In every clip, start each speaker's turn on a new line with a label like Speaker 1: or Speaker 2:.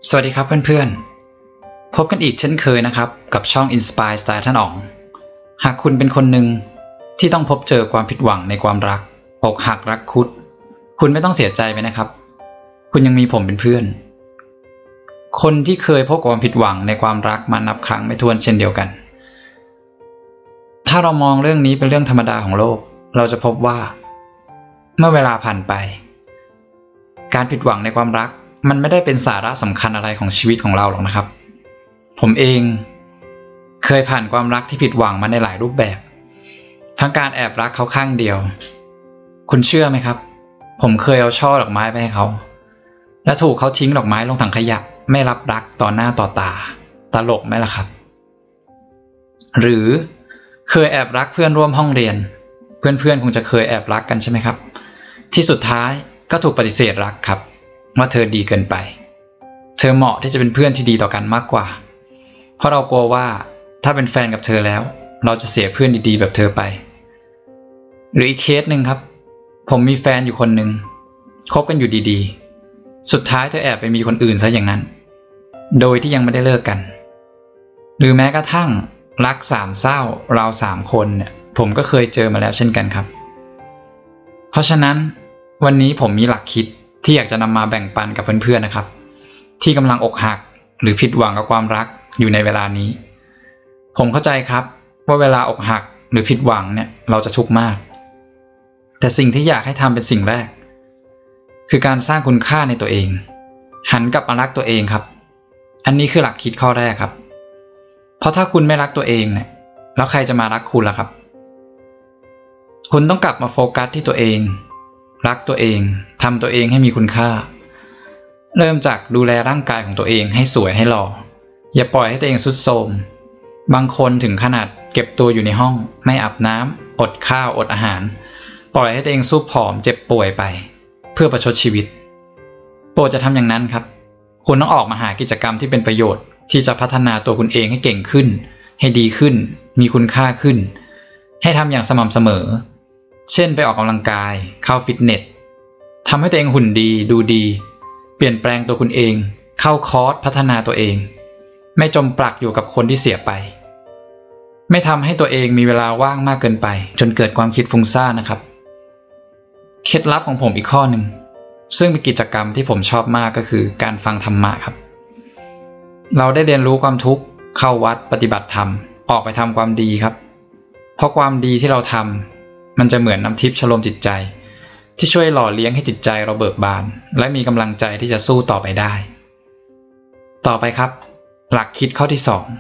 Speaker 1: สวัสดีครับเพื่อนๆพบกันอีกเช่นเคยนะครับกับช่อง Inspire Style ท่านอ๋องหากคุณเป็นคนหนึ่งที่ต้องพบเจอความผิดหวังในความรักอกหักรักคุดคุณไม่ต้องเสียใจไปนะครับคุณยังมีผมเป็นเพื่อนคนที่เคยพบความผิดหวังในความรักมานับครั้งไม่ถ้วนเช่นเดียวกันถ้าเรามองเรื่องนี้เป็นเรื่องธรรมดาของโลกเราจะพบว่าเมื่อเวลาผ่านไปการผิดหวังในความรักมันไม่ได้เป็นสาระสำคัญอะไรของชีวิตของเราหรอกนะครับผมเองเคยผ่านความรักที่ผิดหวังมาในหลายรูปแบบทั้งการแอบรักเขาข้างเดียวคุณเชื่อไหมครับผมเคยเอาช่อดอกไม้ไปให้เขาและถูกเขาทิ้งดอกไม้ลงถังขยะไม่รับรักต่อหน้าต่อตาตลกไหมล่ะครับหรือเคยแอบรักเพื่อนร่วมห้องเรียนเพื่อนๆคงจะเคยแอบรักกันใช่ไหมครับที่สุดท้ายก็ถูกปฏิเสธรักครับว่าเธอดีเกินไปเธอเหมาะที่จะเป็นเพื่อนที่ดีต่อกันมากกว่าเพราะเรากลัวว่าถ้าเป็นแฟนกับเธอแล้วเราจะเสียเพื่อนดีๆแบบเธอไปหรืออีกเคสหนึ่งครับผมมีแฟนอยู่คนหนึ่งคบกันอยู่ดีๆสุดท้ายเธอแอบไปมีคนอื่นซะอย่างนั้นโดยที่ยังไม่ได้เลิกกันหรือแม้กระทั่งรักสามเศร้าเรา3 คนเนี่ยผมก็เคยเจอมาแล้วเช่นกันครับเพราะฉะนั้นวันนี้ผมมีหลักคิดที่อยากจะนำมาแบ่งปันกับเพื่อนๆนะครับที่กำลังอกหักหรือผิดหวังกับความรักอยู่ในเวลานี้ผมเข้าใจครับว่าเวลาอกหักหรือผิดหวังเนี่ยเราจะทุกข์มากแต่สิ่งที่อยากให้ทำเป็นสิ่งแรกคือการสร้างคุณค่าในตัวเองหันกลับมารักตัวเองครับอันนี้คือหลักคิดข้อแรกครับเพราะถ้าคุณไม่รักตัวเองเนี่ยแล้วใครจะมารักคุณล่ะครับคุณต้องกลับมาโฟกัสที่ตัวเองรักตัวเองทำตัวเองให้มีคุณค่าเริ่มจากดูแลร่างกายของตัวเองให้สวยให้หล่ออย่าปล่อยให้ตัวเองทรุดโทรมบางคนถึงขนาดเก็บตัวอยู่ในห้องไม่อาบน้ำอดข้าวอดอาหารปล่อยให้ตัวเองซุบผอมเจ็บป่วยไปเพื่อประชดชีวิตโปรดจะทำอย่างนั้นครับคุณต้องออกมาหากิจกรรมที่เป็นประโยชน์ที่จะพัฒนาตัวคุณเองให้เก่งขึ้นให้ดีขึ้นมีคุณค่าขึ้นให้ทำอย่างสม่ำเสมอเช่นไปออกกำลังกายเข้าฟิตเนสทำให้ตัวเองหุ่นดีดูดีเปลี่ยนแปลงตัวคุณเองเข้าคอร์สพัฒนาตัวเองไม่จมปลักอยู่กับคนที่เสียไปไม่ทำให้ตัวเองมีเวลาว่างมากเกินไปจนเกิดความคิดฟุ้งซ่านนะครับเคล็ดลับของผมอีกข้อหนึ่งซึ่งเป็นกิจกรรมที่ผมชอบมากก็คือการฟังธรรมะครับเราได้เรียนรู้ความทุกข์เข้าวัดปฏิบัติธรรมออกไปทำความดีครับเพราะความดีที่เราทำมันจะเหมือนน้ำทิพย์ชโลมจิตใจที่ช่วยหล่อเลี้ยงให้จิตใจเราเบิกบานและมีกำลังใจที่จะสู้ต่อไปได้ต่อไปครับหลักคิดข้อที่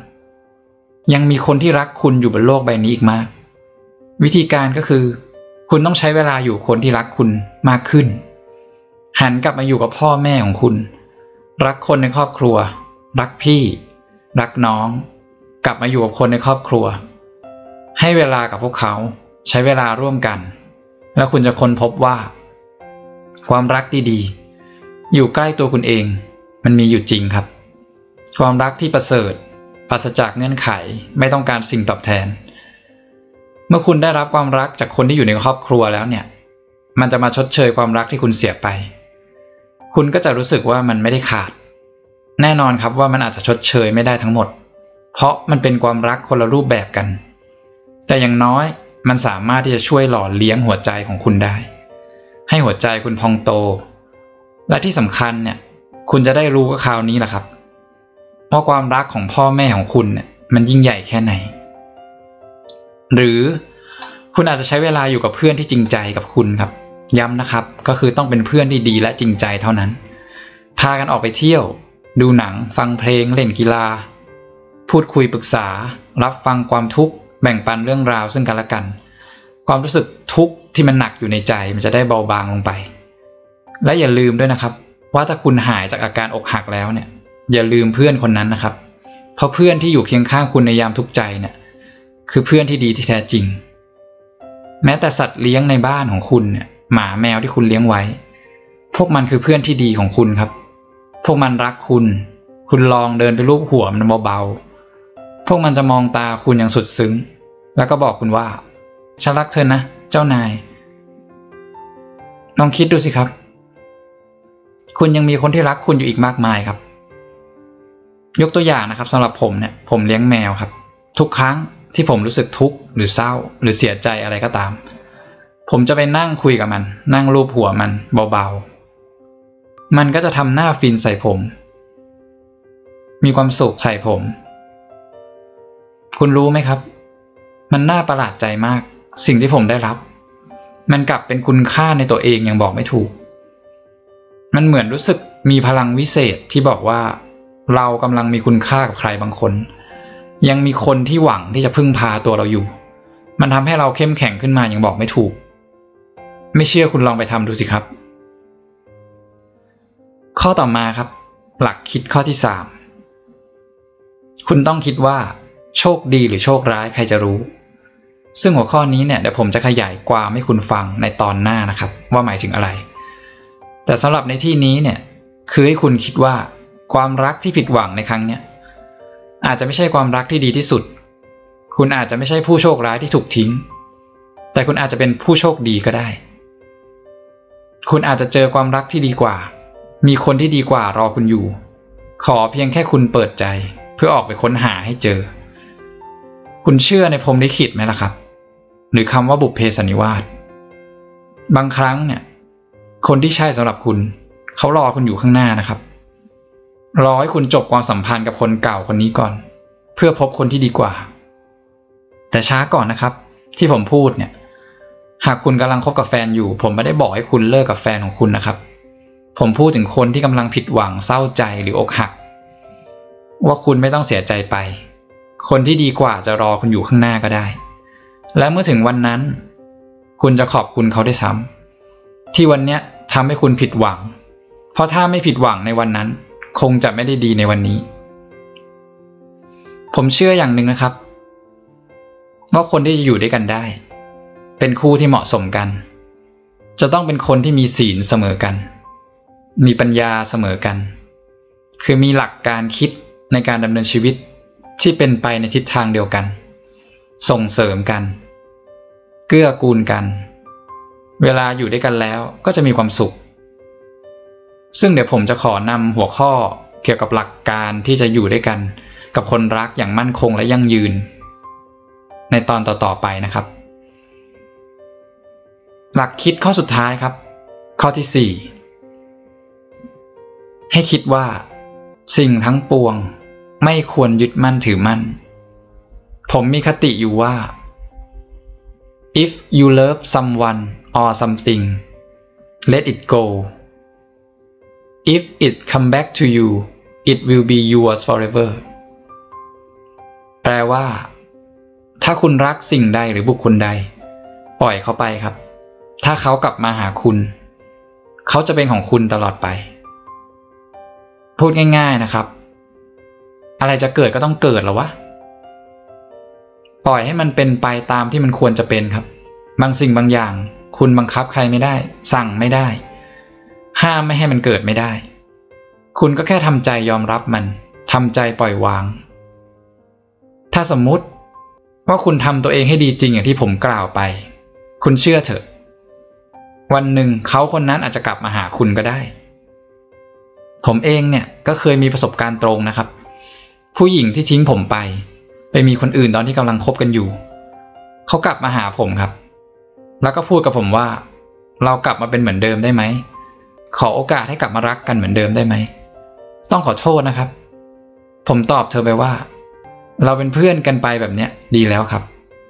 Speaker 1: 2ยังมีคนที่รักคุณอยู่บนโลกใบนี้อีกมากวิธีการก็คือคุณต้องใช้เวลาอยู่คนที่รักคุณมากขึ้นหันกลับมาอยู่กับพ่อแม่ของคุณรักคนในครอบครัวรักพี่รักน้องกลับมาอยู่กับคนในครอบครัวให้เวลากับพวกเขาใช้เวลาร่วมกันแล้วคุณจะค้นพบว่าความรักดีๆอยู่ใกล้ตัวคุณเองมันมีอยู่จริงครับความรักที่ประเสริฐปราศจากเงื่อนไขไม่ต้องการสิ่งตอบแทนเมื่อคุณได้รับความรักจากคนที่อยู่ในครอบครัวแล้วเนี่ยมันจะมาชดเชยความรักที่คุณเสียไปคุณก็จะรู้สึกว่ามันไม่ได้ขาดแน่นอนครับว่ามันอาจจะชดเชยไม่ได้ทั้งหมดเพราะมันเป็นความรักคนละรูปแบบกันแต่อย่างน้อยมันสามารถที่จะช่วยหล่อเลี้ยงหัวใจของคุณได้ให้หัวใจคุณพองโตและที่สำคัญเนี่ยคุณจะได้รู้กับคราวนี้แหละครับว่าความรักของพ่อแม่ของคุณเนี่ยมันยิ่งใหญ่แค่ไหนหรือคุณอาจจะใช้เวลาอยู่กับเพื่อนที่จริงใจกับคุณครับย้ำนะครับก็คือต้องเป็นเพื่อนที่ดีและจริงใจเท่านั้นพากันออกไปเที่ยวดูหนังฟังเพลงเล่นกีฬาพูดคุยปรึกษารับฟังความทุกข์แบ่งปันเรื่องราวซึ่งกันและกันความรู้สึกทุกข์ที่มันหนักอยู่ในใจมันจะได้เบาบางลงไปและอย่าลืมด้วยนะครับว่าถ้าคุณหายจากอาการอกหักแล้วเนี่ยอย่าลืมเพื่อนคนนั้นนะครับเพราะเพื่อนที่อยู่เคียงข้างคุณในยามทุกข์ใจเนี่ยคือเพื่อนที่ดีที่แท้จริงแม้แต่สัตว์เลี้ยงในบ้านของคุณเนี่ยหมาแมวที่คุณเลี้ยงไว้พวกมันคือเพื่อนที่ดีของคุณครับพวกมันรักคุณลองเดินไปลูบหัวมันเบาๆพวกมันจะมองตาคุณอย่างสุดซึ้งแล้วก็บอกคุณว่าฉันรักเธอนะเจ้านายลองคิดดูสิครับคุณยังมีคนที่รักคุณอยู่อีกมากมายครับยกตัวอย่างนะครับสำหรับผมเนี่ยผมเลี้ยงแมวครับทุกครั้งที่ผมรู้สึกทุกข์หรือเศร้าหรือเสียใจอะไรก็ตามผมจะไปนั่งคุยกับมันนั่งลูบหัวมันเบาๆมันก็จะทำหน้าฟินใส่ผมมีความสุขใส่ผมคุณรู้ไหมครับมันน่าประหลาดใจมากสิ่งที่ผมได้รับมันกลับเป็นคุณค่าในตัวเองอย่างบอกไม่ถูกมันเหมือนรู้สึกมีพลังวิเศษที่บอกว่าเรากำลังมีคุณค่ากับใครบางคนยังมีคนที่หวังที่จะพึ่งพาตัวเราอยู่มันทำให้เราเข้มแข็งขึ้นมาอย่างบอกไม่ถูกไม่เชื่อคุณลองไปทำดูสิครับข้อต่อมาครับหลักคิดข้อที่3คุณต้องคิดว่าโชคดีหรือโชคร้ายใครจะรู้ซึ่งหัวข้อนี้เนี่ยเดี๋ยวผมจะขยายความให้คุณฟังในตอนหน้านะครับว่าหมายถึงอะไรแต่สำหรับในที่นี้เนี่ยคือให้คุณคิดว่าความรักที่ผิดหวังในครั้งเนี้ยอาจจะไม่ใช่ความรักที่ดีที่สุดคุณอาจจะไม่ใช่ผู้โชคร้ายที่ถูกทิ้งแต่คุณอาจจะเป็นผู้โชคดีก็ได้คุณอาจจะเจอความรักที่ดีกว่ามีคนที่ดีกว่ารอคุณอยู่ขอเพียงแค่คุณเปิดใจเพื่อออกไปค้นหาให้เจอคุณเชื่อในพรหมลิขิตไหมล่ะครับหรือคำว่าบุพเพสันนิวาสบางครั้งเนี่ยคนที่ใช่สำหรับคุณเขารอคุณอยู่ข้างหน้านะครับรอให้คุณจบความสัมพันธ์กับคนเก่าคนนี้ก่อนเพื่อพบคนที่ดีกว่าแต่ช้าก่อนนะครับที่ผมพูดเนี่ยหากคุณกำลังคบกับแฟนอยู่ผมไม่ได้บอกให้คุณเลิกกับแฟนของคุณนะครับผมพูดถึงคนที่กำลังผิดหวังเศร้าใจหรืออกหักว่าคุณไม่ต้องเสียใจไปคนที่ดีกว่าจะรอคุณอยู่ข้างหน้าก็ได้และเมื่อถึงวันนั้นคุณจะขอบคุณเขาได้ซ้ำที่วันนี้ทำให้คุณผิดหวังเพราะถ้าไม่ผิดหวังในวันนั้นคงจะไม่ได้ดีในวันนี้ผมเชื่ออย่างหนึ่งนะครับว่าคนที่จะอยู่ด้วยกันได้เป็นคู่ที่เหมาะสมกันจะต้องเป็นคนที่มีศีลเสมอกันมีปัญญาเสมอกันคือมีหลักการคิดในการดำเนินชีวิตที่เป็นไปในทิศทางเดียวกันส่งเสริมกันเกื้อกูลกันเวลาอยู่ด้วยกันแล้วก็จะมีความสุขซึ่งเดี๋ยวผมจะขอนำหัวข้อเกี่ยวกับหลักการที่จะอยู่ด้วยกันกับคนรักอย่างมั่นคงและยั่งยืนในตอนต่อๆไปนะครับหลักคิดข้อสุดท้ายครับข้อที่4ให้คิดว่าสิ่งทั้งปวงไม่ควรยึดมั่นถือมั่นผมมีคติอยู่ว่า if you love someone or something let it go if it come back to you it will be yours forever แปลว่าถ้าคุณรักสิ่งใดหรือบุคคลใดปล่อยเขาไปครับถ้าเขากลับมาหาคุณเขาจะเป็นของคุณตลอดไปพูดง่ายๆนะครับอะไรจะเกิดก็ต้องเกิดหรอวะปล่อยให้มันเป็นไปตามที่มันควรจะเป็นครับบางสิ่งบางอย่างคุณบังคับใครไม่ได้สั่งไม่ได้ห้ามไม่ให้มันเกิดไม่ได้คุณก็แค่ทำใจยอมรับมันทำใจปล่อยวางถ้าสมมุติว่าคุณทำตัวเองให้ดีจริงอย่างที่ผมกล่าวไปคุณเชื่อเถอะวันหนึ่งเขาคนนั้นอาจจะกลับมาหาคุณก็ได้ผมเองเนี่ยก็เคยมีประสบการณ์ตรงนะครับผู้หญิงที่ทิ้งผมไปมีคนอื่นตอนที่กำลังคบกันอยู่เขากลับมาหาผมครับแล้วก็พูดกับผมว่าเรากลับมาเป็นเหมือนเดิมได้ไหมขอโอกาสให้กลับมารักกันเหมือนเดิมได้ไหมต้องขอโทษนะครับผมตอบเธอไปว่าเราเป็นเพื่อนกันไปแบบเนี้ยดีแล้วครับ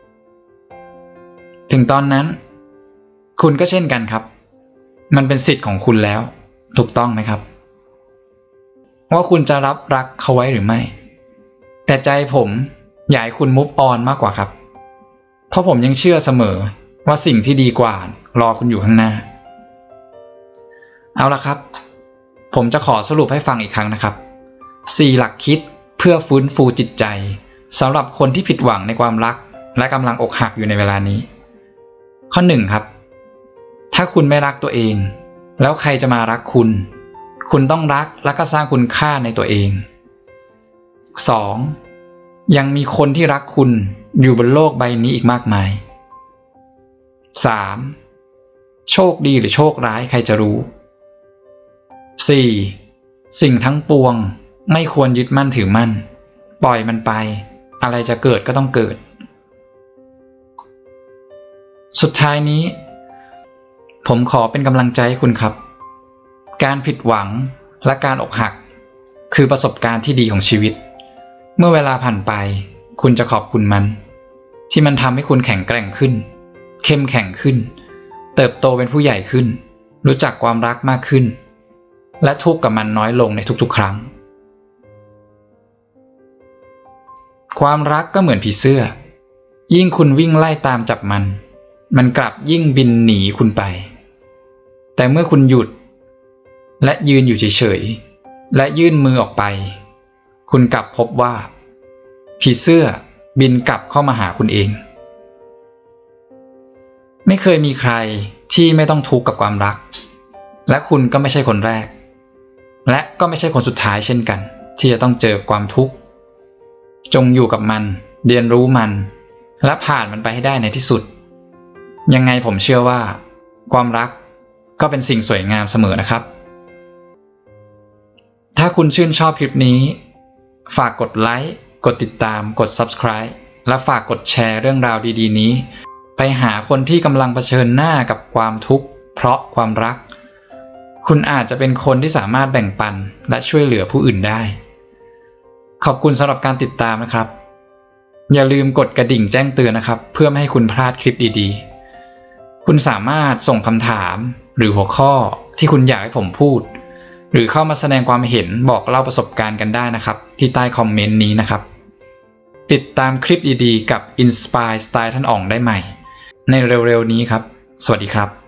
Speaker 1: ถึงตอนนั้นคุณก็เช่นกันครับมันเป็นสิทธิ์ของคุณแล้วถูกต้องไหมครับว่าคุณจะรับรักเขาไว้หรือไม่แต่ใจผมอยากให้คุณ move on มากกว่าครับเพราะผมยังเชื่อเสมอว่าสิ่งที่ดีกว่ารอคุณอยู่ข้างหน้าเอาล่ะครับผมจะขอสรุปให้ฟังอีกครั้งนะครับ4หลักคิดเพื่อฟื้นฟูจิตใจสำหรับคนที่ผิดหวังในความรักและกำลังอกหักอยู่ในเวลานี้ข้อ1ครับถ้าคุณไม่รักตัวเองแล้วใครจะมารักคุณคุณต้องรักและก็สร้างคุณค่าในตัวเอง 2. ยังมีคนที่รักคุณอยู่บนโลกใบนี้อีกมากมาย 3. โชคดีหรือโชคร้ายใครจะรู้ 4. สิ่งทั้งปวงไม่ควรยึดมั่นถือมั่นปล่อยมันไปอะไรจะเกิดก็ต้องเกิดสุดท้ายนี้ผมขอเป็นกำลังใจให้คุณครับการผิดหวังและการอกหักคือประสบการณ์ที่ดีของชีวิตเมื่อเวลาผ่านไปคุณจะขอบคุณมันที่มันทำให้คุณแข็งแกร่งขึ้นเข้มแข็งขึ้นเติบโตเป็นผู้ใหญ่ขึ้นรู้จักความรักมากขึ้นและทุกข์กับมันน้อยลงในทุกๆครั้งความรักก็เหมือนผีเสื้อยิ่งคุณวิ่งไล่ตามจับมันกลับยิ่งบินหนีคุณไปแต่เมื่อคุณหยุดและยืนอยู่เฉยๆและยื่นมือออกไปคุณกลับพบว่าผีเสื้อบินกลับเข้ามาหาคุณเองไม่เคยมีใครที่ไม่ต้องทุกข์กับความรักและคุณก็ไม่ใช่คนแรกและก็ไม่ใช่คนสุดท้ายเช่นกันที่จะต้องเจอความทุกข์จงอยู่กับมันเรียนรู้มันและผ่านมันไปให้ได้ในที่สุดยังไงผมเชื่อว่าความรักก็เป็นสิ่งสวยงามเสมอนะครับถ้าคุณชื่นชอบคลิปนี้ฝากกดไลค์กดติดตามกด Subscribe และฝากกดแชร์เรื่องราวดีๆนี้ไปหาคนที่กำลังเผชิญหน้ากับความทุกข์เพราะความรักคุณอาจจะเป็นคนที่สามารถแบ่งปันและช่วยเหลือผู้อื่นได้ขอบคุณสำหรับการติดตามนะครับอย่าลืมกดกระดิ่งแจ้งเตือนนะครับเพื่อไม่ให้คุณพลาดคลิปดีๆคุณสามารถส่งคำถามหรือหัวข้อที่คุณอยากให้ผมพูดหรือเข้ามาแสดงความเห็นบอกเล่าประสบการณ์กันได้นะครับที่ใต้คอมเมนต์นี้นะครับติดตามคลิปดีๆกับ Inspire สไตล์ท่านอ๋องได้ใหม่ในเร็วๆนี้ครับสวัสดีครับ